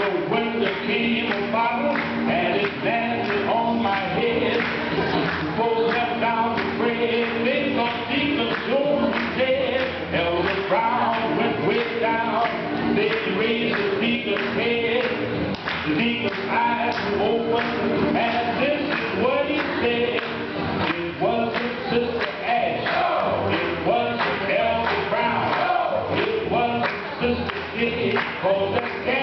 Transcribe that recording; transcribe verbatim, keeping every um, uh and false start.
Well, when the king of bottle and it landed on my head, folks left down the bread, they thought Deacon Jones was dead. Elder Brown went way down, they raised the deacon's head. The deacon's eyes were open, and this is what he said. It wasn't Sister Ash, it wasn't Elder Brown, it wasn't Sister Kid, 'cause that